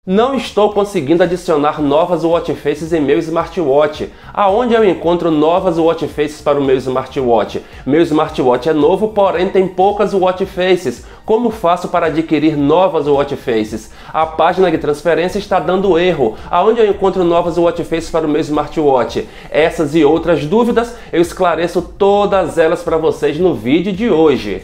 Não estou conseguindo adicionar novas watch faces em meu smartwatch. Aonde eu encontro novas watch faces para o meu smartwatch? Meu smartwatch é novo, porém tem poucas watch faces. Como faço para adquirir novas watch faces? A página de transferência está dando erro. Aonde eu encontro novas watch faces para o meu smartwatch? Essas e outras dúvidas eu esclareço todas elas para vocês no vídeo de hoje.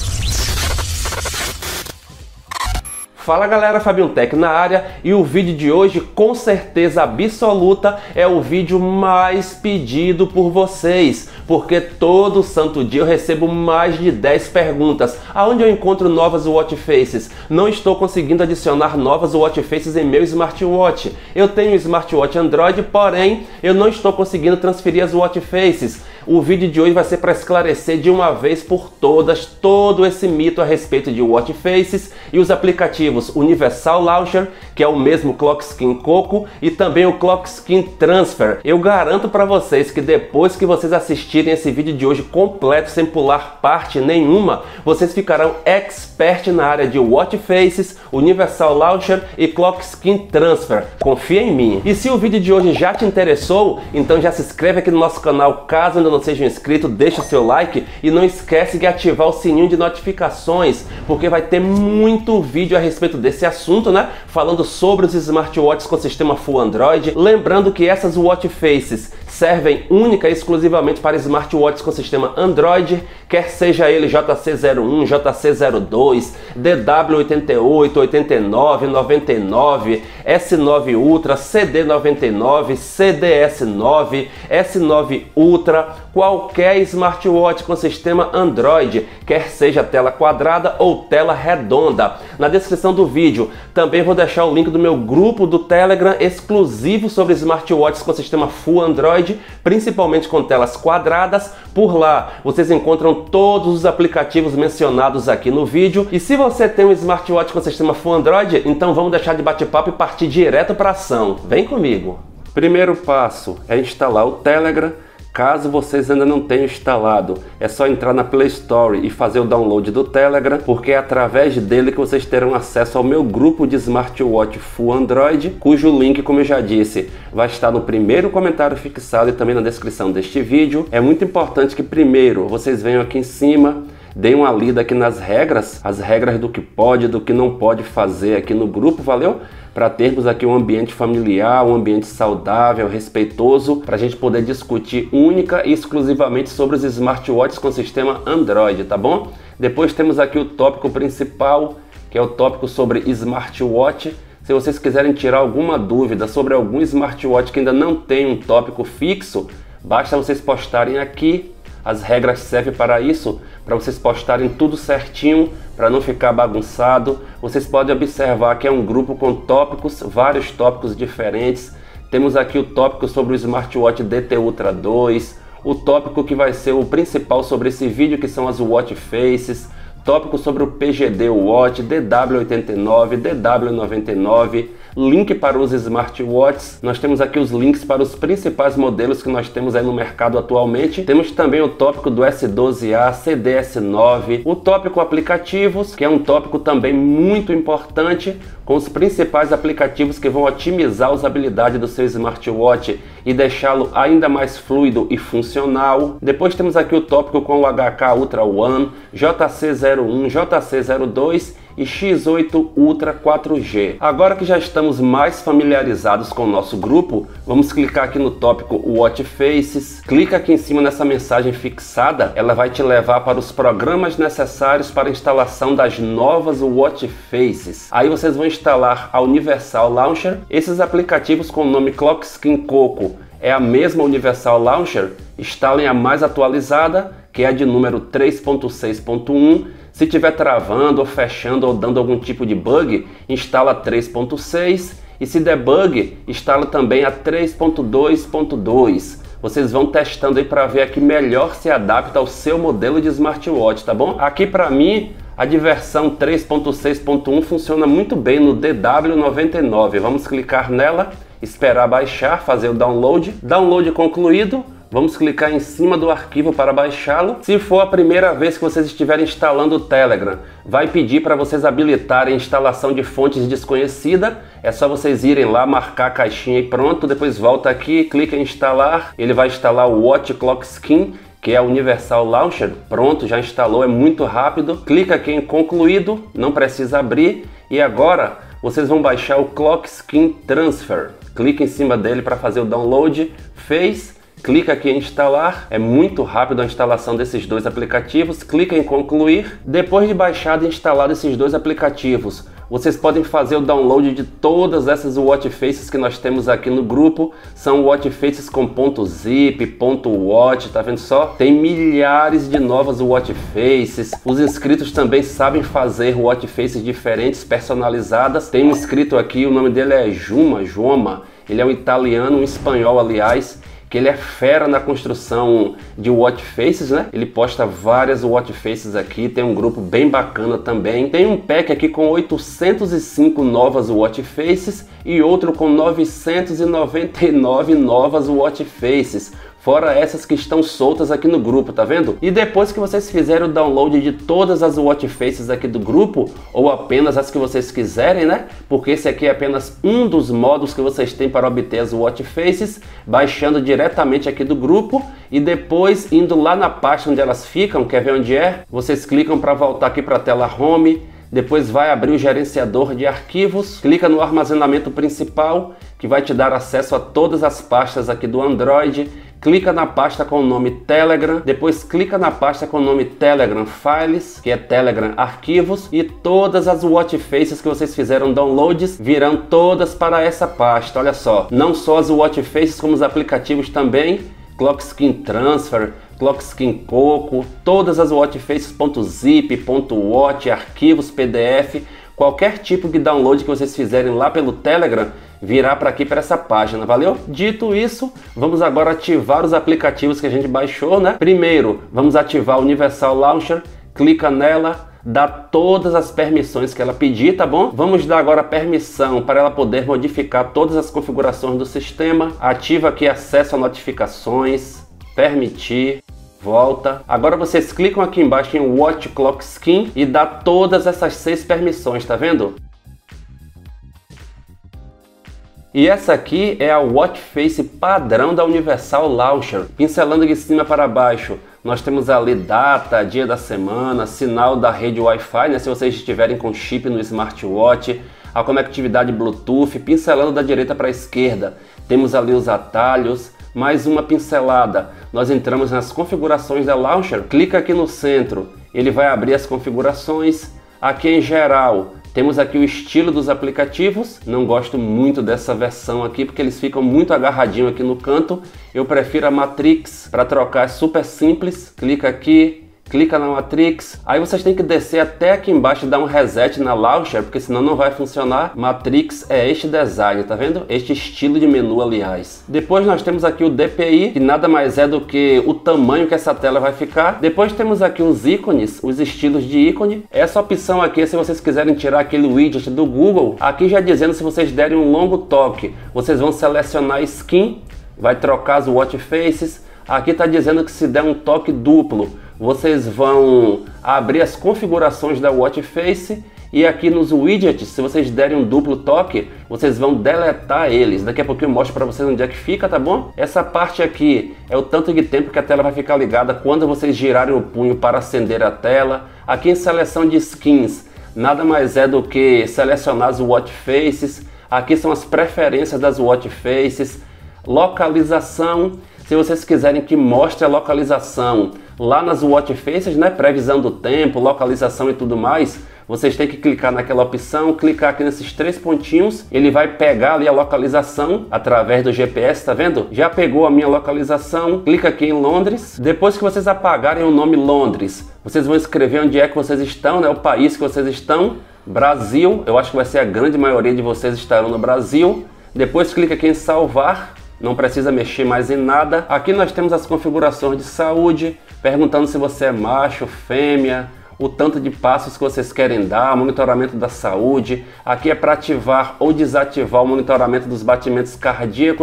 Fala galera, Fabinho Tech na área, e o vídeo de hoje com certeza absoluta é o vídeo mais pedido por vocês, porque todo santo dia eu recebo mais de 10 perguntas. Aonde eu encontro novas watch faces? Não estou conseguindo adicionar novas watch faces em meu smartwatch. Eu tenho um smartwatch Android, porém eu não estou conseguindo transferir as watch faces. O vídeo de hoje vai ser para esclarecer de uma vez por todas todo esse mito a respeito de watch faces e os aplicativos Universal Launcher, que é o mesmo Clockskin Coco, e também o Clockskin Transfer. Eu garanto para vocês que depois que vocês assistirem esse vídeo de hoje completo, sem pular parte nenhuma, vocês ficarão expert na área de watch faces, Universal Launcher e Clockskin Transfer. Confia em mim. E se o vídeo de hoje já te interessou, então já se inscreve aqui no nosso canal, caso ainda não seja inscrito, deixa o seu like e não esquece de ativar o sininho de notificações, porque vai ter muito vídeo a respeito desse assunto, né? Falando sobre os smartwatches com sistema Full Android. Lembrando que essas watch faces servem única e exclusivamente para smartwatches com sistema Android, quer seja ele JC01, JC02, DW88, 89, 99, S9 Ultra, CD99, CDS9, S9 Ultra, qualquer smartwatch com sistema Android, quer seja tela quadrada ou tela redonda. Na descrição do vídeo também vou deixar o link do meu grupo do Telegram exclusivo sobre smartwatches com sistema Full Android, principalmente com telas quadradas. Por lá vocês encontram todos os aplicativos mencionados aqui no vídeo. E se você tem um smartwatch com sistema Full Android, então vamos deixar de bate-papo e partir direto para a ação. Vem comigo! Primeiro passo é instalar o Telegram. Caso vocês ainda não tenham instalado, é só entrar na Play Store e fazer o download do Telegram, porque é através dele que vocês terão acesso ao meu grupo de smartwatch Full Android, cujo link, como eu já disse, vai estar no primeiro comentário fixado e também na descrição deste vídeo. É muito importante que primeiro vocês venham aqui em cima, deem uma lida aqui nas regras, as regras do que pode e do que não pode fazer aqui no grupo, valeu? Para termos aqui um ambiente familiar, um ambiente saudável, respeitoso, para a gente poder discutir única e exclusivamente sobre os smartwatches com sistema Android, tá bom? Depois temos aqui o tópico principal, que é o tópico sobre smartwatch. Se vocês quiserem tirar alguma dúvida sobre algum smartwatch que ainda não tem um tópico fixo, basta vocês postarem aqui. As regras servem para isso, para vocês postarem tudo certinho, para não ficar bagunçado. Vocês podem observar que é um grupo com tópicos, vários tópicos diferentes. Temos aqui o tópico sobre o smartwatch DT Ultra 2, o tópico que vai ser o principal sobre esse vídeo, que são as watch faces, tópico sobre o PGD Watch, DW89, DW99, link para os smartwatches. Nós temos aqui os links para os principais modelos que nós temos aí no mercado atualmente. Temos também o tópico do S12A, CDS9, o tópico aplicativos, que é um tópico também muito importante, com os principais aplicativos que vão otimizar a usabilidade do seu smartwatch e deixá-lo ainda mais fluido e funcional. Depois temos aqui o tópico com o HK Ultra One, JC01, JC02 e X8 Ultra 4G. Agora que já estamos mais familiarizados com o nosso grupo, vamos clicar aqui no tópico Watch Faces. Clica aqui em cima nessa mensagem fixada, ela vai te levar para os programas necessários para a instalação das novas Watch Faces. Aí vocês vão instalar a Universal Launcher. Esses aplicativos com o nome Clockskin Coco é a mesma Universal Launcher. Instalem a mais atualizada, que é a de número 3.6.1. Se estiver travando ou fechando ou dando algum tipo de bug, instala 3.6 e se der bug, instala também a 3.2.2. Vocês vão testando aí para ver a que melhor se adapta ao seu modelo de smartwatch, tá bom? Aqui para mim, a de versão 3.6.1 funciona muito bem no DW99. Vamos clicar nela, esperar baixar, fazer o download. Download concluído. vamos clicar em cima do arquivo para baixá-lo. Se for a primeira vez que vocês estiverem instalando o Telegram, vai pedir para vocês habilitarem a instalação de fontes desconhecida. É só vocês irem lá, marcar a caixinha e pronto. Depois volta aqui, clica em instalar. Ele vai instalar o Watch Clock Skin, que é a Universal Launcher. Pronto, já instalou, é muito rápido. Clica aqui em concluído, não precisa abrir. E agora vocês vão baixar o Clock Skin Transfer. Clica em cima dele para fazer o download. Fez. Clica aqui em instalar, é muito rápido a instalação desses dois aplicativos, clica em concluir. Depois de baixado e instalado esses dois aplicativos, vocês podem fazer o download de todas essas watch faces que nós temos aqui no grupo. São watch faces com .zip, .watch, tá vendo só? Tem milhares de novas watch faces. Os inscritos também sabem fazer watch faces diferentes, personalizadas. Tem um inscrito aqui, o nome dele é Joma. Ele é um italiano, um espanhol aliás, que ele é fera na construção de watch faces, né? Ele posta várias watch faces aqui, tem um grupo bem bacana também. Tem um pack aqui com 805 novas watch faces e outro com 999 novas watch faces. Fora essas que estão soltas aqui no grupo, tá vendo? E depois que vocês fizerem o download de todas as watch faces aqui do grupo, ou apenas as que vocês quiserem, né? Porque esse aqui é apenas um dos modos que vocês têm para obter as watch faces, baixando diretamente aqui do grupo e depois indo lá na pasta onde elas ficam, quer ver onde é? Vocês clicam para voltar aqui para a tela Home, depois vai abrir o gerenciador de arquivos, clica no armazenamento principal, que vai te dar acesso a todas as pastas aqui do Android. Clica na pasta com o nome Telegram, depois clica na pasta com o nome Telegram Files, que é Telegram Arquivos, e todas as watch faces que vocês fizeram downloads virão todas para essa pasta. Olha só, não só as watch faces, como os aplicativos também, Clock Skin Transfer, Clock Skin Coco, todas as watch faces .zip, .watch, arquivos, PDF, qualquer tipo de download que vocês fizerem lá pelo Telegram virá para aqui, para essa página, valeu? Dito isso, vamos agora ativar os aplicativos que a gente baixou, né? Primeiro, vamos ativar o Universal Launcher, clica nela, dá todas as permissões que ela pedir, tá bom? Vamos dar agora permissão para ela poder modificar todas as configurações do sistema. Ativa aqui acesso a notificações, permitir. Volta. Agora vocês clicam aqui embaixo em Watch Clock Skin e dá todas essas 6 permissões, tá vendo? E essa aqui é a watch face padrão da Universal Launcher. Pincelando de cima para baixo, nós temos ali data, dia da semana, sinal da rede Wi-Fi, né, se vocês estiverem com chip no smartwatch, a conectividade Bluetooth. Pincelando da direita para a esquerda, temos ali os atalhos. Mais uma pincelada, nós entramos nas configurações da Launcher, clica aqui no centro, ele vai abrir as configurações. Aqui em geral, temos aqui o estilo dos aplicativos. Não gosto muito dessa versão aqui, porque eles ficam muito agarradinhos aqui no canto. Eu prefiro a Matrix, para trocar é super simples. Clica aqui, clica na Matrix, aí vocês têm que descer até aqui embaixo e dar um reset na Launcher, porque senão não vai funcionar. Matrix é este design, tá vendo? Este estilo de menu, aliás. Depois nós temos aqui o DPI, que nada mais é do que o tamanho que essa tela vai ficar. Depois temos aqui os ícones, os estilos de ícone. Essa opção aqui é se vocês quiserem tirar aquele widget do Google. Aqui já dizendo, se vocês derem um longo toque, vocês vão selecionar Skin, vai trocar as watch faces. Aqui está dizendo que se der um toque duplo, vocês vão abrir as configurações da watch face, e aqui nos widgets, se vocês derem um duplo toque, vocês vão deletar eles. Daqui a pouquinho eu mostro para vocês onde é que fica, tá bom? Essa parte aqui é o tanto de tempo que a tela vai ficar ligada quando vocês girarem o punho para acender a tela. Aqui em seleção de skins, nada mais é do que selecionar as watch faces. Aqui são as preferências das watch faces. Localização, se vocês quiserem que mostre a localização lá nas watch faces, né, previsão do tempo, localização e tudo mais, vocês têm que clicar naquela opção, clicar aqui nesses 3 pontinhos, ele vai pegar ali a localização através do GPS, tá vendo? Já pegou a minha localização, clica aqui em Londres. Depois que vocês apagarem o nome Londres, vocês vão escrever onde é que vocês estão, né, o país que vocês estão. Brasil, eu acho que vai ser a grande maioria de vocês estarão no Brasil. Depois clica aqui em salvar. Não precisa mexer mais em nada. Aqui nós temos as configurações de saúde, perguntando se você é macho, fêmea, o tanto de passos que vocês querem dar, monitoramento da saúde. Aqui é para ativar ou desativar o monitoramento dos batimentos cardíacos.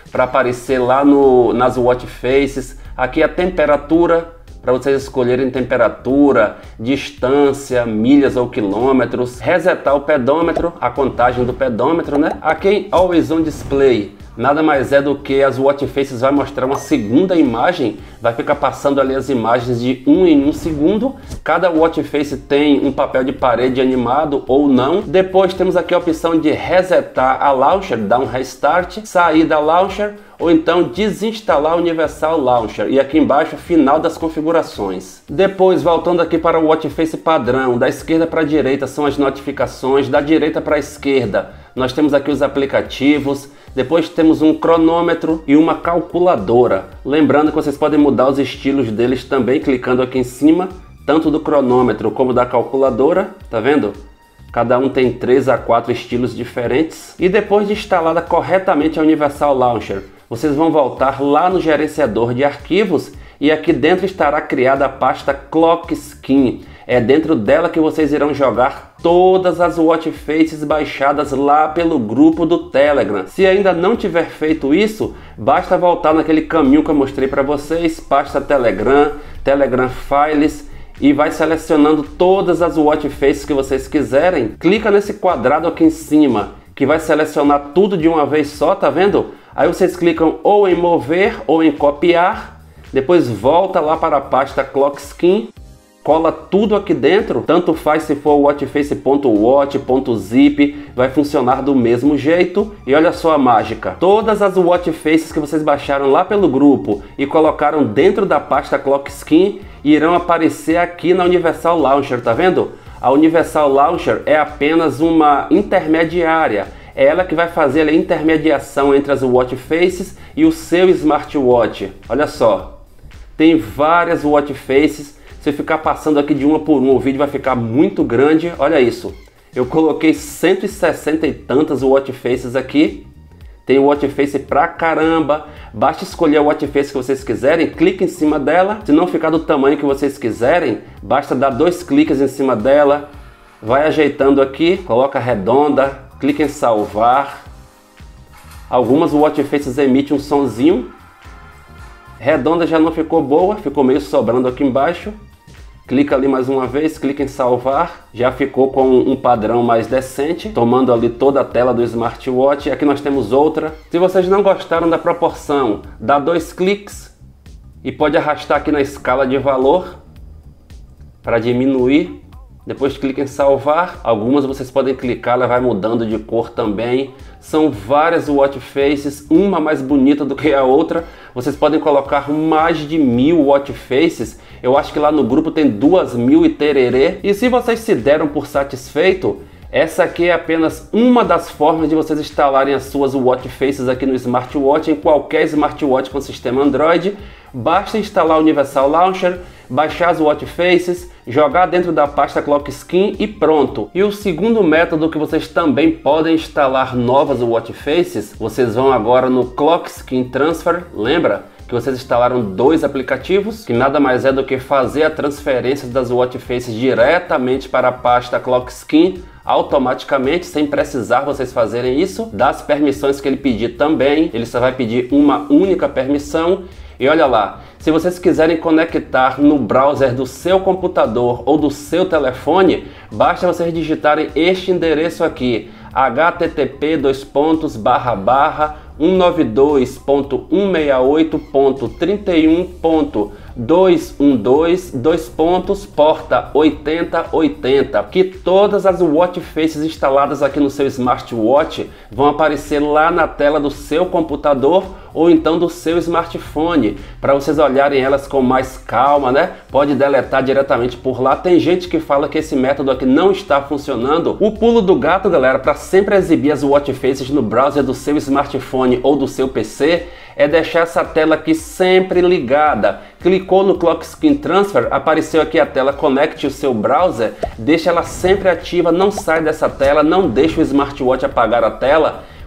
para aparecer lá nas watch faces. Aqui a temperatura, para vocês escolherem temperatura, distância, milhas ou quilômetros. Resetar o pedômetro, a contagem do pedômetro, né? Aqui em Always On Display, nada mais é do que as watch faces vai mostrar uma segunda imagem, vai ficar passando ali as imagens de 1 em 1 segundo. Cada watch face tem um papel de parede animado ou não. Depois temos aqui a opção de resetar a launcher, dar um restart, sair da launcher ou então desinstalar o Universal Launcher. E aqui embaixo, final das configurações. Depois, voltando aqui para o watch face padrão, da esquerda para a direita são as notificações, da direita para a esquerda nós temos aqui os aplicativos. Depois temos um cronômetro e uma calculadora. Lembrando que vocês podem mudar os estilos deles também clicando aqui em cima, tanto do cronômetro como da calculadora, tá vendo? Cada um tem 3 a 4 estilos diferentes. E depois de instalada corretamente a Universal Launcher, vocês vão voltar lá no gerenciador de arquivos e aqui dentro estará criada a pasta Clock Skin. É dentro dela que vocês irão jogar todas as watch faces baixadas lá pelo grupo do Telegram. Se ainda não tiver feito isso, basta voltar naquele caminho que eu mostrei para vocês, pasta Telegram, Telegram Files, e vai selecionando todas as watch faces que vocês quiserem. Clica nesse quadrado aqui em cima, que vai selecionar tudo de uma vez só, tá vendo? Aí vocês clicam ou em mover ou em copiar, depois volta lá para a pasta Clock Skin, cola tudo aqui dentro, tanto faz se for watchface.watch, .zip, vai funcionar do mesmo jeito. E olha só a mágica, todas as watch faces que vocês baixaram lá pelo grupo e colocaram dentro da pasta Clock Skin irão aparecer aqui na Universal Launcher, tá vendo? A Universal Launcher é apenas uma intermediária, é ela que vai fazer a intermediação entre as watch faces e o seu smartwatch. Olha só, tem várias watch faces. Se eu ficar passando aqui de uma por uma, o vídeo vai ficar muito grande. Olha isso, eu coloquei 160 e tantas watch faces aqui. Tem watch face pra caramba. Basta escolher a watch face que vocês quiserem, clique em cima dela. Se não ficar do tamanho que vocês quiserem, basta dar 2 cliques em cima dela. Vai ajeitando aqui, coloca redonda, clique em salvar. Algumas watch faces emitem um sonzinho. Redonda já não ficou boa, ficou meio sobrando aqui embaixo. Clica ali mais uma vez, clica em salvar, já ficou com um padrão mais decente, tomando ali toda a tela do smartwatch. Aqui nós temos outra. Se vocês não gostaram da proporção, dá 2 cliques e pode arrastar aqui na escala de valor para diminuir. Depois clica em salvar. Algumas vocês podem clicar, ela vai mudando de cor também. São várias watch faces, uma mais bonita do que a outra. Vocês podem colocar mais de 1000 watch faces. Eu acho que lá no grupo tem 2000 e tererê. E se vocês se deram por satisfeito, essa aqui é apenas uma das formas de vocês instalarem as suas watch faces aqui no smartwatch, em qualquer smartwatch com sistema Android. Basta instalar o Universal Launcher, baixar as watch faces, jogar dentro da pasta Clock Skin e pronto. E o segundo método que vocês também podem instalar novas watch faces, vocês vão agora no Clock Skin Transfer. Lembra que vocês instalaram 2 aplicativos, que nada mais é do que fazer a transferência das watch faces diretamente para a pasta Clock Skin automaticamente, sem precisar vocês fazerem isso. Das permissões que ele pedir também, ele só vai pedir uma única permissão. E olha lá, se vocês quiserem conectar no browser do seu computador ou do seu telefone, basta vocês digitarem este endereço aqui, http://192.168.31.212, porta 8080, que todas as watch faces instaladas aqui no seu smartwatch vão aparecer lá na tela do seu computador ou então do seu smartphone, para vocês olharem elas com mais calma, né? Pode deletar diretamente por lá. Tem gente que fala que esse método aqui não está funcionando. O pulo do gato, galera, para sempre exibir as watch faces no browser do seu smartphone ou do seu PC, é deixar essa tela aqui sempre ligada. Clicou no Clock Skin Transfer, apareceu aqui a tela Conecte o seu browser, deixa ela sempre ativa, não sai dessa tela, não deixa o smartwatch apagar a tela.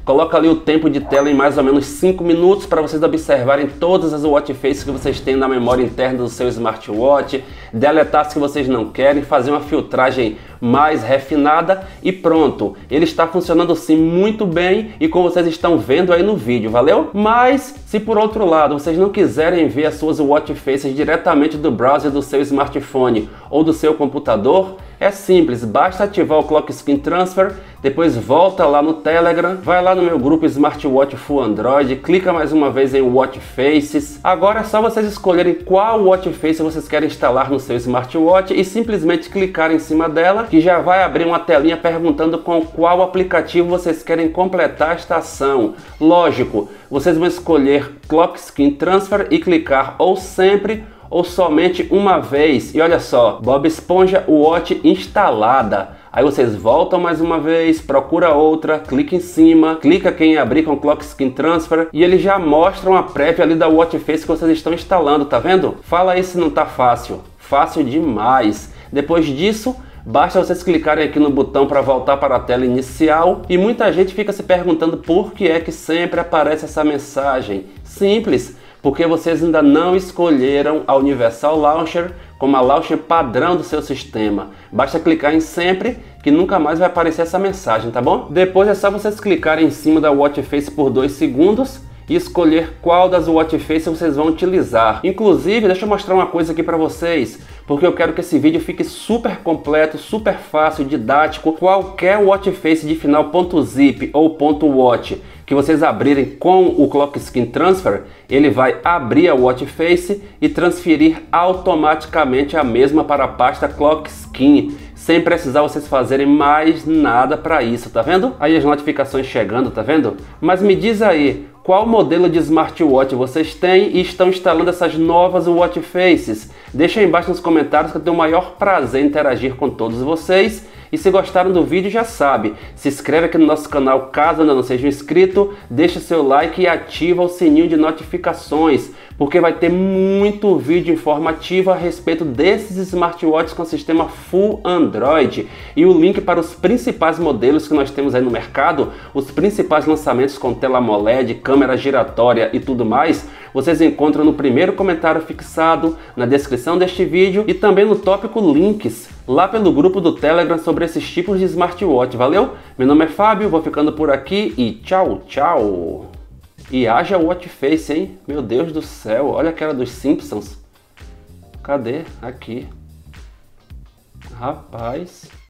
Coloca ali o tempo de tela em mais ou menos 5 minutos para vocês observarem todas as watch faces que vocês têm na memória interna do seu smartwatch, deletar as que vocês não querem, fazer uma filtragem mais refinada e pronto. Ele está funcionando sim muito bem e como vocês estão vendo aí no vídeo, valeu? Mas se por outro lado vocês não quiserem ver as suas watch faces diretamente do browser do seu smartphone ou do seu computador, é simples, basta ativar o Clock Skin Transfer, depois volta lá no Telegram, vai lá no meu grupo Smartwatch Full Android, clica mais uma vez em Watch Faces. Agora é só vocês escolherem qual Watch Face vocês querem instalar no seu smartwatch e simplesmente clicar em cima dela, que já vai abrir uma telinha perguntando com qual aplicativo vocês querem completar esta ação. Lógico, vocês vão escolher Clock Skin Transfer e clicar ou sempre ou somente uma vez. E olha só, Bob Esponja Watch instalada. Aí vocês voltam mais uma vez, procura outra, clica em cima, clica aqui em abrir com Clock Skin Transfer e ele já mostra uma prévia ali da watch face que vocês estão instalando, tá vendo? Fala aí se não tá fácil. Fácil demais. Depois disso, basta vocês clicarem aqui no botão para voltar para a tela inicial e muita gente fica se perguntando por que é que sempre aparece essa mensagem. Simples, porque vocês ainda não escolheram a Universal Launcher como a launcher padrão do seu sistema. Basta clicar em sempre que nunca mais vai aparecer essa mensagem, tá bom? Depois é só vocês clicarem em cima da watch face por 2 segundos e escolher qual das watch faces vocês vão utilizar. Inclusive, deixa eu mostrar uma coisa aqui para vocês, porque eu quero que esse vídeo fique super completo, super fácil, didático. Qualquer watch face de final .zip ou .watch que vocês abrirem com o Clock Skin Transfer, ele vai abrir a watch face e transferir automaticamente a mesma para a pasta Clock Skin, sem precisar vocês fazerem mais nada para isso, tá vendo? Aí as notificações chegando, tá vendo? Mas me diz aí, qual modelo de smartwatch vocês têm e estão instalando essas novas watch faces? Deixa aí embaixo nos comentários que eu tenho o maior prazer em interagir com todos vocês. E se gostaram do vídeo, já sabe, se inscreve aqui no nosso canal caso ainda não seja inscrito, deixa seu like e ativa o sininho de notificações, porque vai ter muito vídeo informativo a respeito desses smartwatches com sistema Full Android. E o link para os principais modelos que nós temos aí no mercado, os principais lançamentos com tela AMOLED, câmera giratória e tudo mais, vocês encontram no primeiro comentário fixado, na descrição deste vídeo e também no tópico links, lá pelo grupo do Telegram sobre esses tipos de smartwatch, valeu? Meu nome é Fábio, vou ficando por aqui e tchau, tchau! E haja watch face, hein? Meu Deus do céu, olha aquela dos Simpsons. Cadê? Aqui. Rapaz...